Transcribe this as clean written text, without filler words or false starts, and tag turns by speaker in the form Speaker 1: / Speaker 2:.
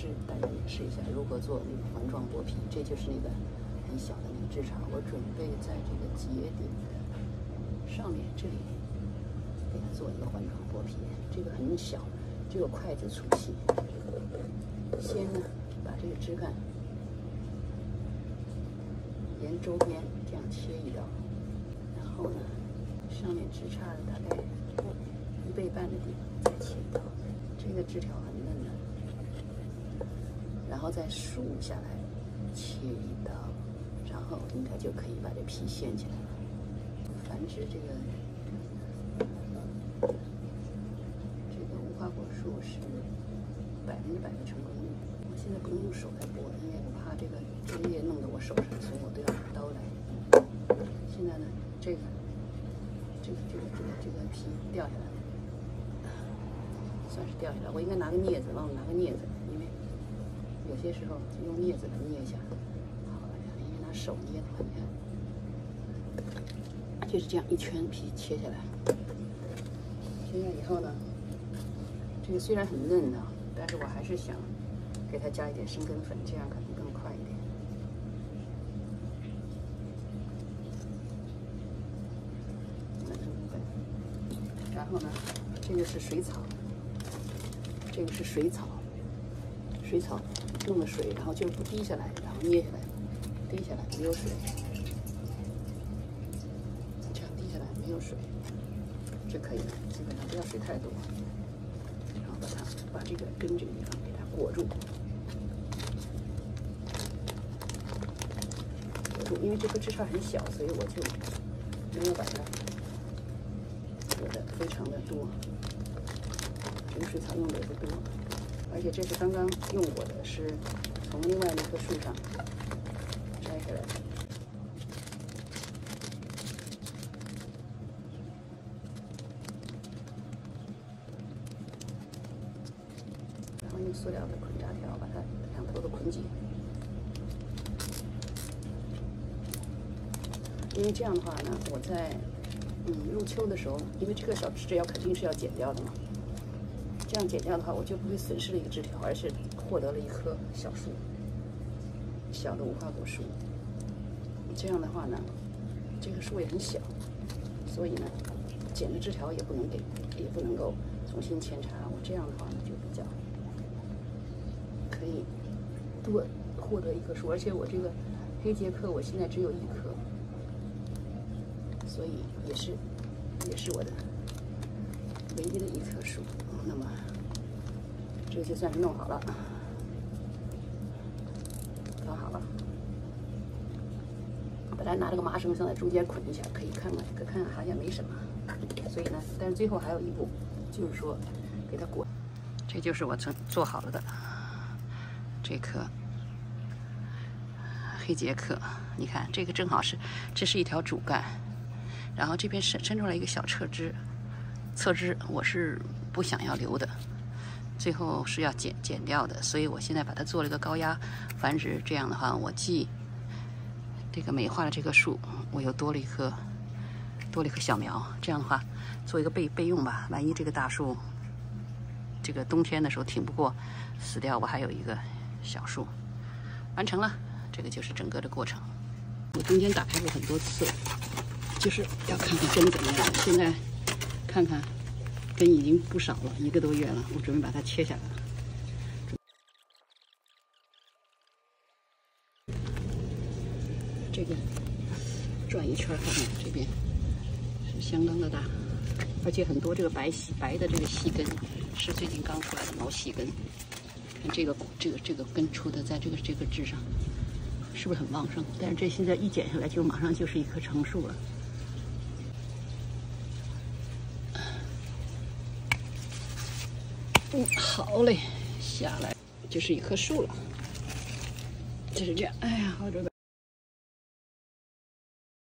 Speaker 1: 大家演示一下如何做那个环状剥皮。这就是那个很小的那个枝杈，我准备在这个节点的上面这里给它做一个环状剥皮。这个很小，只有筷子粗细。先呢，把这个枝干沿周边这样切一刀，然后呢，上面枝杈的大概1倍半的地方再切一刀。这个枝条很嫩的，然后再竖下来切一刀，然后应该就可以把这皮掀起来了。繁殖这个无花果树是100%的成功率。我现在不能用手来剥，因为我怕这个枝叶弄得我手上，所以我都要拿刀来。现在呢，这个皮掉下来了，算是掉下来。我应该拿个镊子，忘了拿个镊子，因为有些时候就用镊子来捏一下。好了，因为拿手捏的话，你看，就是这样一圈皮切下来。切下来以后呢，这个虽然很嫩的，但是我还是想给它加一点生根粉，这样可能更快一点。然后呢，这个是水草，这个是水草，水草弄的水，然后就不滴下来，然后捏下来，滴下来没有水，这样滴下来没有水就可以了，基本上不要水太多。然后把这个根这个地方给它裹住，因为这颗枝杈很小，所以我就没有把它裹得非常的多。这个水草用的也不多，而且这是刚刚用过的，是从另外那棵树上摘下来的。然后用塑料的捆扎条把它两头都捆紧。因为这样的话呢，我在入秋的时候，因为这个小枝条肯定是要剪掉的嘛，这样剪掉的话，我就不会损失了一个枝条，而是获得了一棵小树，小的无花果树。这样的话呢，这个树也很小，所以呢，剪的枝条也不能够重新扦插。我这样的话呢，就比较可以多获得一棵树，而且我这个黑杰克我现在只有1棵。所以也是我的唯一的一棵树。那么这就算是弄好了，搞好了。本来拿这个麻绳想在中间捆一下，可以看好像没什么。所以呢，但是最后还有一步，就是说给它裹。这就是我做好了的这棵黑杰克。你看，这个正好是，这是一条主干。然后这边伸出来一个小侧枝我是不想要留的，最后是要剪掉的，所以我现在把它做了一个高压繁殖。这样的话，我既这个美化了这棵树，我又多了一棵小苗。这样的话，做一个备用吧，万一这个大树这个冬天的时候挺不过死掉，我还有一个小树。完成了，这个就是整个的过程。我中间打开过很多次。就是要看看根怎么样，现在看看根已经不少了，1个多月了，我准备把它切下来。这个转一圈看看，这边是相当的大，而且很多这个白的这个细根是最近刚出来的毛细根。看这个根出的在这个枝上，是不是很旺盛？但是这现在一剪下来，就马上就是一棵成树了。好嘞，下来就是一棵树了，就是这样。哎呀，好这个。